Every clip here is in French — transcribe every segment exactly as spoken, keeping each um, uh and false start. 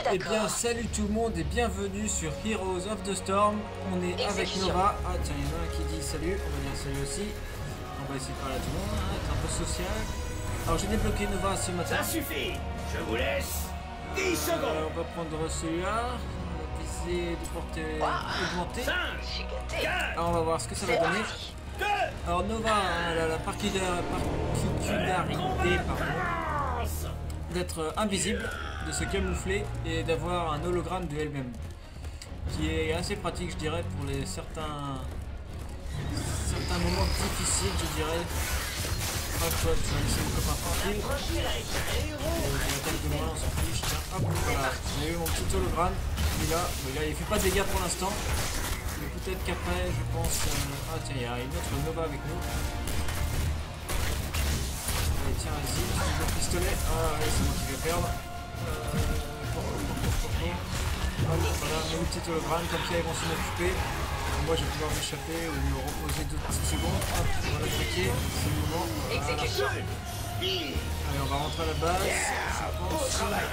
Eh bien, salut tout le monde et bienvenue sur Heroes of the Storm. On est avec Nova. Ah tiens, il y en a un qui dit salut, on va dire salut aussi. On va essayer de parler à tout le monde, hein, être un peu social. Alors j'ai débloqué Nova ce matin. Ça suffit, je vous laisse dix secondes. Euh, on va prendre celui-là. On va viser de portée augmentée. Alors on va voir ce que ça va donner. Alors Nova, elle a la particularité d'être invisible, de se camoufler et d'avoir un hologramme de elle-même, qui est assez pratique, je dirais, pour les certains certains moments difficiles, je dirais. Hop, hop, je vais laisser mon copain tranquille. Je l'attaque de loin, on s'en fiche. Tiens, hop, voilà. J'ai eu mon petit hologramme. Il est là. Bon, là, il fait pas de dégâts pour l'instant. Mais peut-être qu'après, je pense. Euh... Ah, tiens, il y a une autre Nova avec nous. Allez, tiens, ici, le pistolet. Ah, ouais, c'est moi qui vais perdre. Euh... Hop, voilà, mes petits hologrammes, comme ça, ils vont s'en occuper. Moi je vais pouvoir m'échapper ou me reposer deux petites secondes. Hop, on va l'attaquer, c'est le moment. Exécution. Allez, on va rentrer à la base, je pense. Allez,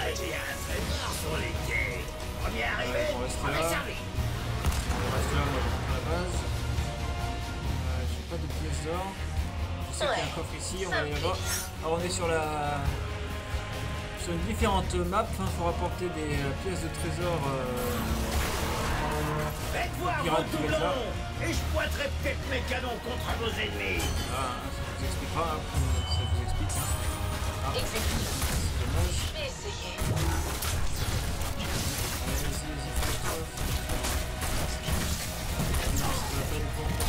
on reste là. On reste là, moi je rentre à la base. Euh, J'ai pas de pièces d'or. Je sais qu'il y a un coffre ici, on va aller là-bas. Alors on est sur la... sur une différente map, il hein, faut rapporter des pièces de trésor. Euh... Faites voir vos doublons et je pointerai peut-être mes canons contre vos ennemis. Ah, ça vous expliquera, hein, ça vous explique. Hein. Ah, c'est dommage. Je vais essayer. Allez, vas-y, vas-y, fais-toi. Ça va pas être bon.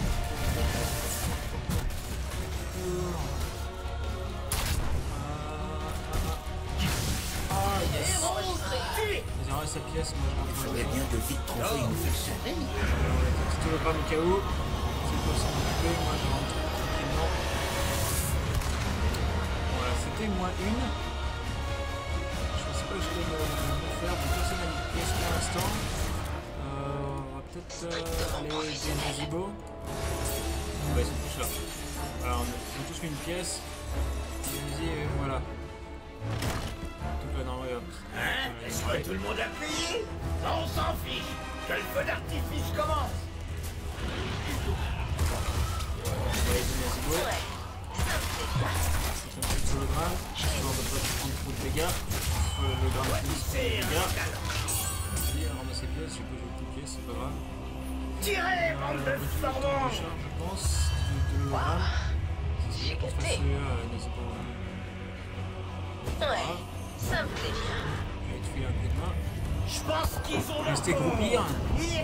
Ah, yes. Vas-y, reste sa pièce, moi je Il faudrait bien de vite trouver une solution. on va mettre un petit hologramme au cas où. C'est pour s'en occuper, moi je rentre tranquillement. Voilà, c'était moins une. Je sais pas que je vais me faire, mais personne n'a mis de pièce pour l'instant. Euh, on va peut-être euh, aller des Zibo. Ouais, ils sont tous là. Voilà, on a, ils ont tous mis une pièce. Vas-y, euh, voilà. Donc là, non, ouais, hop. Hein? Est-ce que tout le monde a payé? On s'en fiche. Que le feu d'artifice commence. On va les donner à Zibo. C'est un petit hologramme. On va pas prendre trop de dégâts. Le hologramme finisse trop de dégâts. Vas-y, ramasse les pièces. J'ai pas joué de pièces, c'est pas grave. Tirez, bande de formants. Je pense. De l'hologramme. J'ai Je pense que capté. celui-là, non, c'est pas vrai. Ouais, ça me plaît bien. Je vais te filer un coup de main. Je pense qu'ils ont le Restez coup. groupir. Yeah.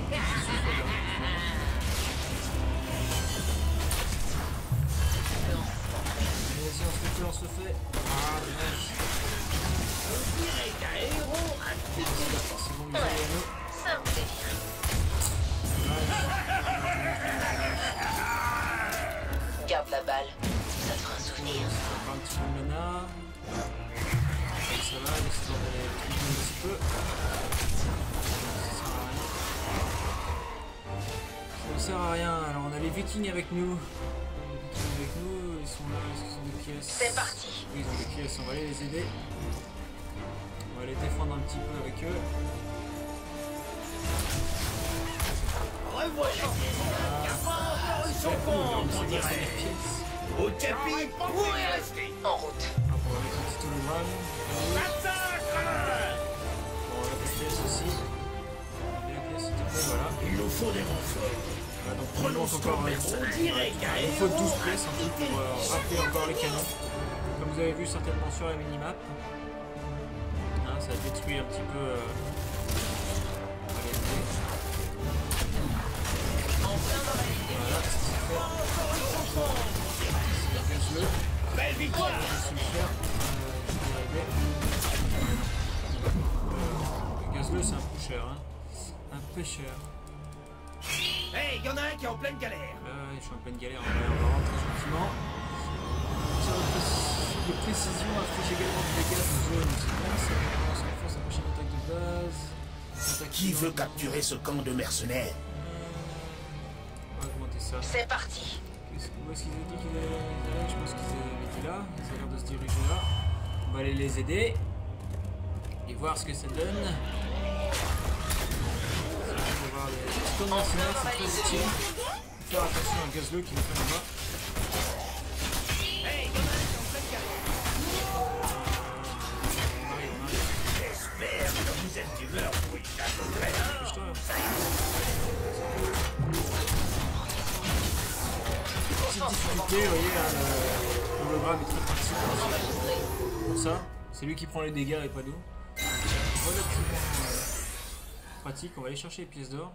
Vas-y, on se le fait, on se le fait. Ah, dommage. On dirait qu'un héros a C'est bon, les Ouais, anneaux. ça me plaît bien. Garde la balle, ça te fera un souvenir. Ça va un petit peu de mana. Ça va, l'histoire d'aller triper un petit peu. Ça sert à rien. Ça ne sert à rien. Alors, on a les vikings avec nous. Les vikings avec nous, ils sont là, est-ce qu'ils ont des pièces? C'est parti. Oui, ils ont des pièces, on va aller les aider. On va les défendre un petit peu avec eux. revoilà. Ils sont cons, on dirait. Au tapis, pour y rester. En route. Ah, on va mettre un petit hologramme. Attaque! Bon, on a des pièces aussi. On a des pièces, s'il te plaît, voilà. Il nous faut des renforts. Voilà, donc Prenons on ce encore temps, euh, on dirait qu'un il faut héros douze pièces en tout pour euh, rappeler encore les canons. Comme vous avez vu certainement sur la minimap. Hein, ça détruit un petit peu. Euh... Voilà, ça c'est fait. C'est gazeux. Belle victoire! Je vais le faire. Euh, je vais y arriver. Euh, le gazeux c'est un peu cher. Hein. Un peu cher. Hey, y'en a un qui est en pleine galère! Là, je suis en pleine galère, on va, on va rentrer gentiment. Tir de, préci de précision affiche également des dégâts de zone. C'est bien, ça commence à faire sa prochaine attaque de base. Attaque Qui veut de... capturer ce camp de mercenaires? On va augmenter ça. C'est parti. Où est-ce qu'ils ont dit qu'ils allaient? Je pense qu'ils avaient été là. Ils ont l'air de se diriger là. On va aller les aider. Et voilà. voir ce que ça donne. Voir les petits mercenaires, c'est très utile. Faire attention à Gazlo qui nous fait là-bas. J'espère que vous êtes d'humeur pour une table pleine. Petite difficulté, vous voyez, hein, le hologramme est très pratique. Pour ça, c'est lui qui prend les dégâts et pas nous. Relativement euh, pratique, on va aller chercher les pièces d'or.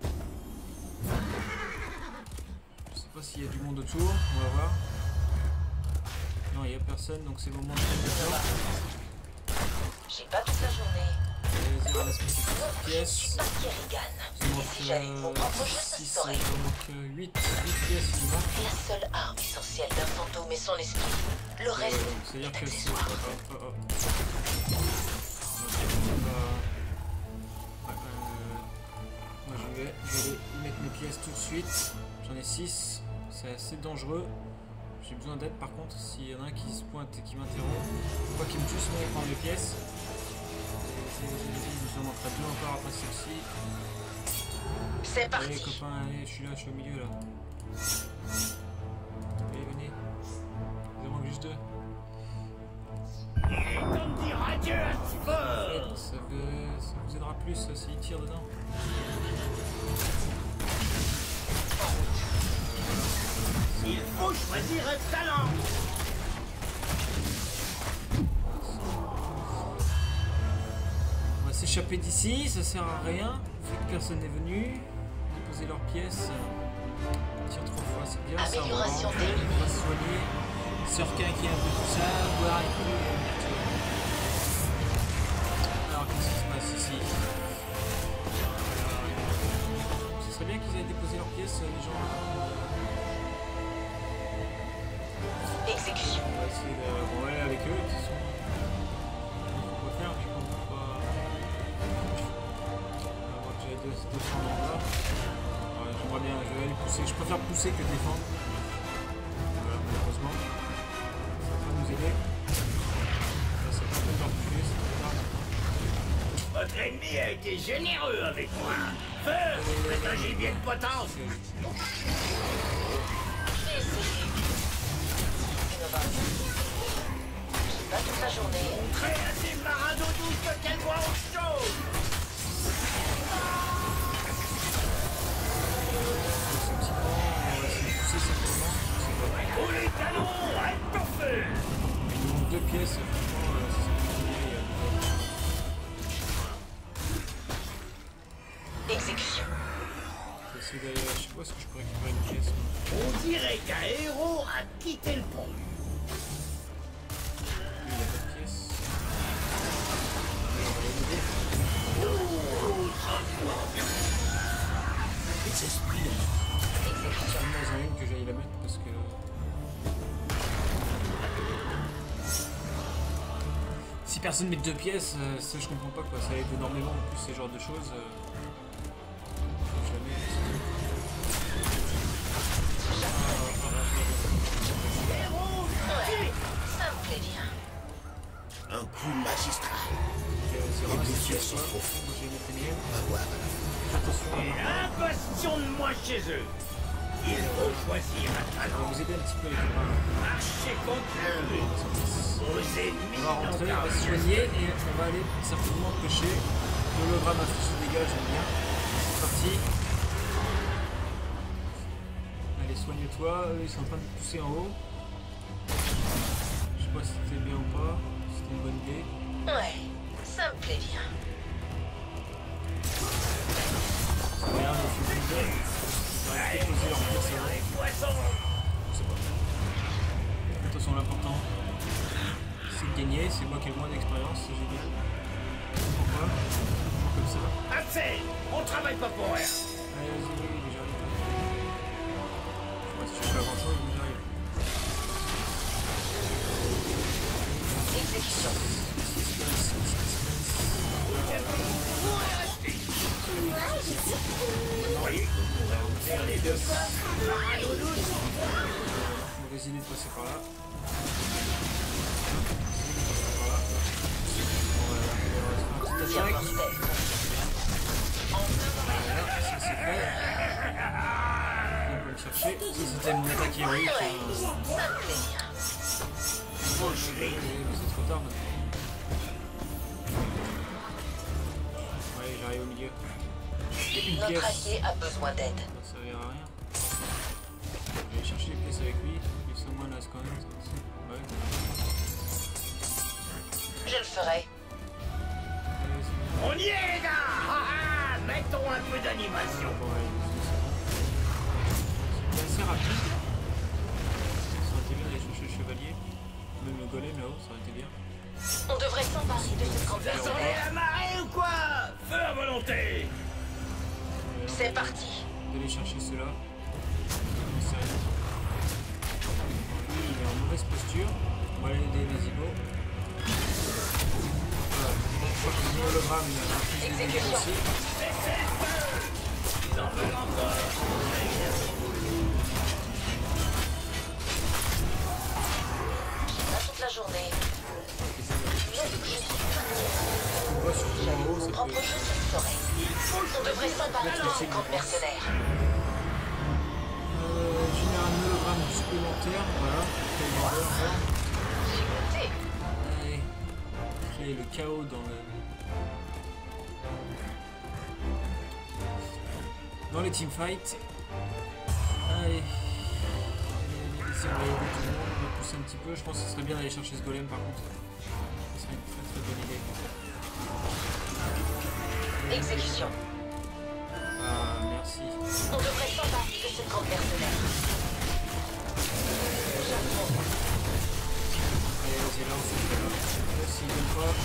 Je sais pas s'il y a du monde autour, on va voir. Non, il n'y a personne, donc c'est le moment de faire le temps. J'ai pas toute la journée. Vas-y, ramasse mes petites pièces. Je suis partie à Regan. Il Et si j'avais manque mon propre jeu, ça six, se saurait. il manque huit pièces, il manque. La seule arme essentielle d'un fantôme est son esprit. Le reste Euh, C'est-à-dire est que c'est... accessoire. Oh, oh, oh. Ouais, euh, moi je vais, je vais aller mettre mes pièces tout de suite. J'en ai six, c'est assez dangereux. J'ai besoin d'aide par contre, s'il y en a un qui se pointe et qui m'interrompt, quoi qu'il me tue, sinon il prend mes pièces. Je m'en ferai deux encore après celle-ci. C'est Allez parti. copains, allez, je suis là, je suis au milieu là. Allez, venez. Il en manque juste deux. Il est temps de dire adieu à ce fort. Ça, veut- ça vous aidera plus ça, s'il tire dedans. Il faut choisir un talent. On va s'échapper d'ici, ça sert à rien. Vu que personne n'est venu. Déposer leurs pièces. Tire trois fois, c'est bien. Ça, on va Amélioration rentrer, terminée. on va se soigner. Surquin qui est un peu tout ça, boire et tout. Alors qu'est-ce qui se passe ici? Ce serait bien qu'ils aient déposé leurs pièces, les gens. Exécution. On va essayer de... On va aller avec eux, de toute façon. On va faire, mais qu'on peut pas... On va déjà défendre en bas. Ouais, j'aimerais bien, je vais aller pousser. Je préfère pousser que défendre. Voilà, malheureusement. Ça va pas nous aider. Là, c'est pas la peine de reculer, c'est trop tard maintenant. Votre ennemi a été généreux avec moi. Feu, c'est un gibier de potence. J'ai essayé. Innovation. J'ai pas toute la journée. Prêt à ces marins d'eau douce qu'elle voit au chaud. C'est un petit peu, on va essayer de pousser simplement. C'est pas vrai. Pour les talons, à ton feu. Il nous manque deux pièces, franchement, euh, c'est ça qui est bien, il y a deux. Exécution. Je vais essayer d'aller, je sais pas, est-ce que je peux récupérer une pièce? moi. On dirait qu'un héros a quitté le pont. Lui, il a pas de pièce. Allez, on va l'aider. Les esprits de Exécution. Moi, j'en ai une que j'aille la mettre parce que... Si personne met deux pièces, euh, ça je comprends pas quoi, ça aide énormément en plus ces genres de choses. Euh... Je la mets, c'est tout. Ouais, ça me plaît bien. un coup magistral. Ok, c'est Les vraiment blessures cette sont pièce-là. profondes. Moi, je vais mettre les miennes. On va voir à la fin. Attention, Et un bastion de moins chez eux. Il faut choisir un on va talent. vous aider un petit peu les copains. Marchez contre eux. Vos ennemis On va rentrer, on va se soigner et on va aller certainement pêcher. L'hologramme affiche se dégage, j'aime bien. C'est parti. Allez, soigne-toi. Eux, ils sont en train de pousser en haut. Je sais pas si c'était bien ou pas. Si c'était une bonne idée. Ouais, ça me plaît bien. Regarde, on fait plus de. On va déposer leur pièce avant. les poissons. Je sais pas. Attention, l'important, c'est de gagner. C'est moi qui ai le moins d'expérience, c'est génial. Pourquoi? Comme ça. Assez. On travaille pas pour rien. Allez, vas-y, oui, mais j'arrive. Je sais pas si je fais pas grand chose, mais j'arrive. Exécution. Vers les deux pas. On va essayer de passer par là. Passer par là. On va, on va se faire une petite attaque. vite. C'est trop tard maintenant. Ouais, j'arrive au milieu. Une Notre pièce. allié a besoin d'aide. Ça ne servira à rien. Je vais aller chercher les pièces avec lui. If someone has quand même. Ouais. Je le ferai. Allez, c'est bien. On y est, les gars. Ah, ah, mettons un peu d'animation. Bon, ouais, c'est assez rapide. Ça aurait été bien d'aller chercher le chevalier. Même le golem là-haut, ça aurait été bien. On devrait s'emparer de cette Vous conversation. attendez la marée ou quoi? Feu à volonté. C'est parti. D'aller chercher ceux-là. J'en sais rien. Lui, il est en mauvaise posture. On va aller aider Nazimo. Voilà. Je crois que le hologramme, il a un plus de dégâts aussi. Ils en veulent encore. Pas toute la journée. On voit surtout en haut, ça Propre peut... jeu s'explorer. On devrait s'emparer de cinquante mercenaires. Euh, générer un hologramme supplémentaire, voilà. J'ai noté. Allez. Créer le chaos dans le... Dans les teamfights. Allez. Allez, ici on va aider tout le monde, on va pousser un petit peu. Je pense que ce serait bien d'aller chercher ce golem par contre. Ce serait une très très bonne idée. Exécution. Ah, merci. On devrait s'emparer de cinquante mercenaires. Allez, vas-y, là, on se fait là. Là, s'il ne veut pas...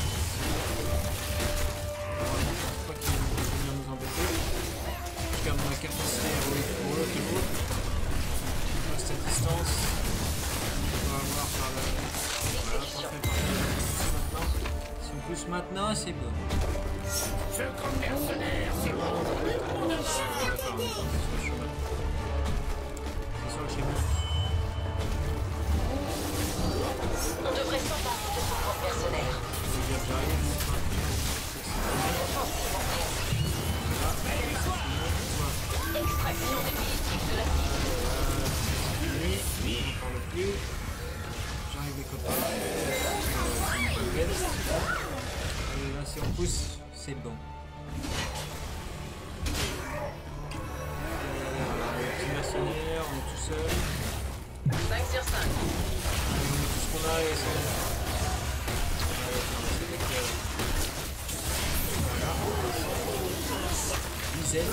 Je pense pas qu'il va venir nous embêter. Je garde ma capacité héroïque pour eux, qui vaut. Je reste à distance. On va avoir par là. Voilà, parfait, parfait. Si on pousse maintenant, c'est bon. cinquante mercenaires, c'est bon. C'est sur le chemin. On devrait s'emparer de cinquante mercenaires. Je veux dire, j'arrive. Extraction définitive de la cible. Oui, oui, on parle plus. J'arrive les copains. Euh, c'est une bonne peine. Et là, si on pousse, c'est bon. Euh, les petits mercenaires, on est tout seul. cinq sur cinq. On met tout ce qu'on a et c'est bon. Allez, c'est avec, euh, voilà. Dizaine.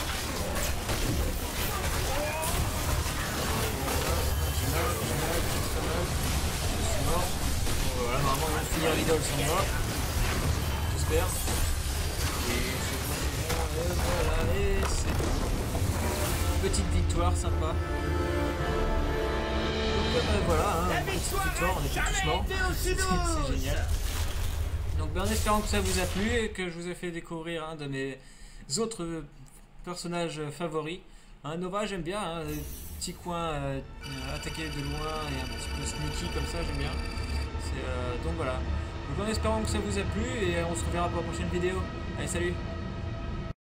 J'ai mal, j'ai mal, c'est pas mal. Je suis mort. Bon, voilà, normalement on va finir l'idole sans moi. J'espère. Et c'est bon, et voilà, et c'est bon. Petite victoire sympa. Donc euh, voilà, hein, La une petite victoire victoire, on n'a était tous jamais morts. été aussi C'est douce. c'est génial. Donc ben, en espérant que ça vous a plu et que je vous ai fait découvrir un de mes autres personnages favoris. Hein, Nova, j'aime bien, hein, les petits coins euh, attaqués de loin et un petit peu sneaky comme ça, j'aime bien. Euh, donc voilà. Donc en espérant que ça vous a plu et on se reverra pour la prochaine vidéo. Allez, salut!